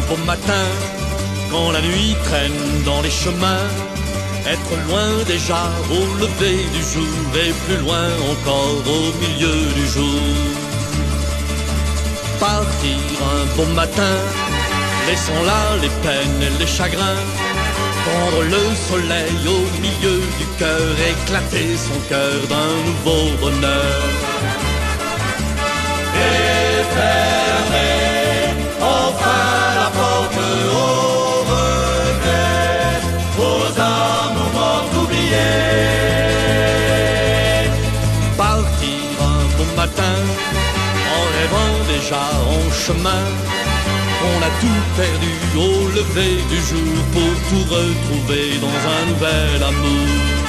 beau matin, quand la nuit traîne dans les chemins, être loin déjà au lever du jour et plus loin encore au milieu du jour. Partir un beau matin, laissons là les peines et les chagrins, prendre le soleil au milieu du cœur, éclater son cœur d'un nouveau bonheur. Et fermer enfin la porte aux regrets, aux amours morts oubliés. Partir un beau matin, en rêvant déjà en chemin, on a tout perdu au lever du jour pour tout retrouver dans un nouvel amour.